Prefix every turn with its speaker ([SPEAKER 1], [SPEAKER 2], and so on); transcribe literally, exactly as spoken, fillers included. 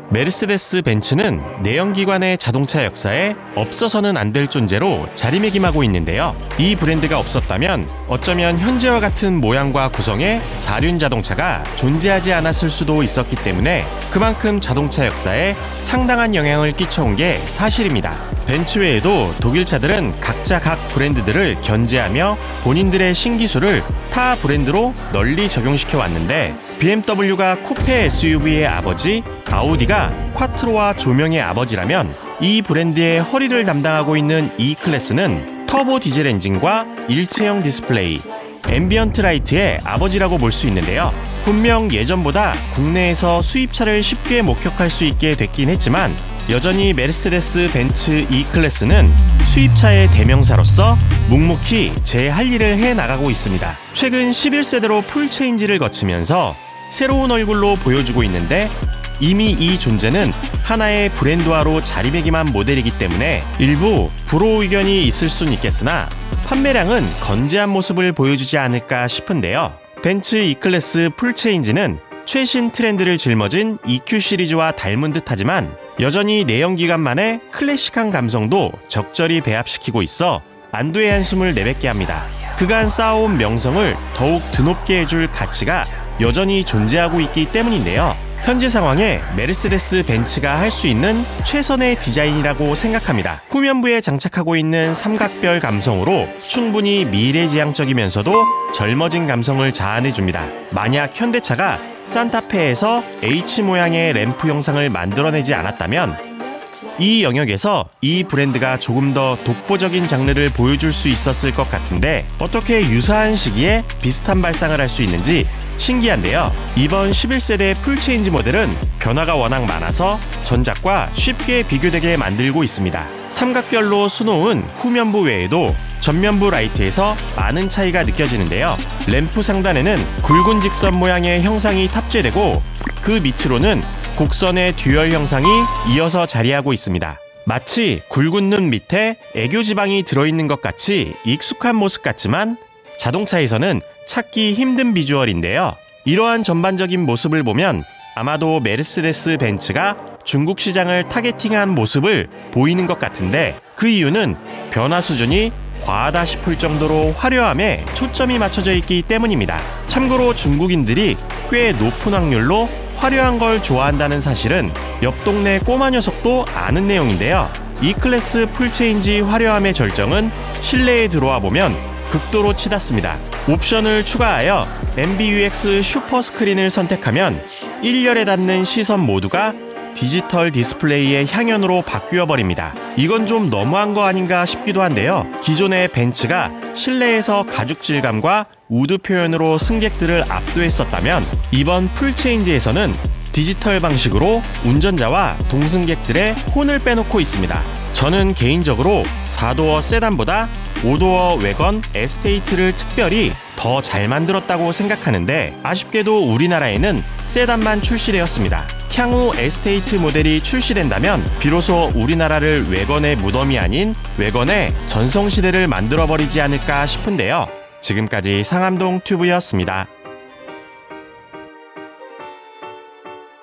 [SPEAKER 1] 메르세데스 벤츠는 내연기관의 자동차 역사에 없어서는 안 될 존재로 자리매김하고 있는데요. 이 브랜드가 없었다면 어쩌면 현재와 같은 모양과 구성의 사륜 자동차가 존재하지 않았을 수도 있었기 때문에 그만큼 자동차 역사에 상당한 영향을 끼쳐온 게 사실입니다. 벤츠 외에도 독일차들은 각자 각 브랜드들을 견제하며 본인들의 신기술을 타 브랜드로 널리 적용시켜 왔는데, 비엠더블유가 쿠페 에스유브이의 아버지, 아우디가 콰트로와 조명의 아버지라면 이 브랜드의 허리를 담당하고 있는 E-클래스는 터보 디젤 엔진과 일체형 디스플레이, 앰비언트 라이트의 아버지라고 볼 수 있는데요. 분명 예전보다 국내에서 수입차를 쉽게 목격할 수 있게 됐긴 했지만 여전히 메르세데스 벤츠 E-클래스는 수입차의 대명사로서 묵묵히 제 할 일을 해나가고 있습니다. 최근 십일 세대로 풀체인지를 거치면서 새로운 얼굴로 보여주고 있는데, 이미 이 존재는 하나의 브랜드화로 자리매김한 모델이기 때문에 일부 불호 의견이 있을 순 있겠으나 판매량은 건재한 모습을 보여주지 않을까 싶은데요. 벤츠 E-클래스 풀체인지는 최신 트렌드를 짊어진 이큐 시리즈와 닮은 듯하지만 여전히 내연기관만의 클래식한 감성도 적절히 배합시키고 있어 안도의 한숨을 내뱉게 합니다. 그간 쌓아온 명성을 더욱 드높게 해줄 가치가 여전히 존재하고 있기 때문인데요. 현재 상황에 메르세데스 벤츠가 할 수 있는 최선의 디자인이라고 생각합니다. 후면부에 장착하고 있는 삼각별 감성으로 충분히 미래지향적이면서도 젊어진 감성을 자아내줍니다. 만약 현대차가 산타페에서 H 모양의 램프 형상을 만들어내지 않았다면 이 영역에서 이 브랜드가 조금 더 독보적인 장르를 보여줄 수 있었을 것 같은데, 어떻게 유사한 시기에 비슷한 발상을 할 수 있는지 신기한데요. 이번 십일 세대 풀체인지 모델은 변화가 워낙 많아서 전작과 쉽게 비교되게 만들고 있습니다. 삼각별로 수놓은 후면부 외에도 전면부 라이트에서 많은 차이가 느껴지는데요. 램프 상단에는 굵은 직선 모양의 형상이 탑재되고 그 밑으로는 곡선의 듀얼 형상이 이어서 자리하고 있습니다. 마치 굵은 눈 밑에 애교 지방이 들어있는 것 같이 익숙한 모습 같지만 자동차에서는 찾기 힘든 비주얼인데요. 이러한 전반적인 모습을 보면 아마도 메르세데스 벤츠가 중국 시장을 타겟팅한 모습을 보이는 것 같은데, 그 이유는 변화 수준이 과하다 싶을 정도로 화려함에 초점이 맞춰져 있기 때문입니다. 참고로 중국인들이 꽤 높은 확률로 화려한 걸 좋아한다는 사실은 옆 동네 꼬마 녀석도 아는 내용인데요. E-클래스 풀체인지 화려함의 절정은 실내에 들어와 보면 극도로 치닫습니다. 옵션을 추가하여 엠비유엑스 슈퍼 스크린을 선택하면 일렬에 닿는 시선 모두가 디지털 디스플레이의 향연으로 바뀌어 버립니다. 이건 좀 너무한 거 아닌가 싶기도 한데요. 기존의 벤츠가 실내에서 가죽 질감과 우드 표현으로 승객들을 압도했었다면 이번 풀체인지에서는 디지털 방식으로 운전자와 동승객들의 혼을 빼놓고 있습니다. 저는 개인적으로 사도어 세단보다 오도어 외건 에스테이트를 특별히 더 잘 만들었다고 생각하는데, 아쉽게도 우리나라에는 세단만 출시되었습니다. 향후 에스테이트 모델이 출시된다면 비로소 우리나라를 외건의 무덤이 아닌 외건의 전성시대를 만들어버리지 않을까 싶은데요. 지금까지 상암동 튜브였습니다.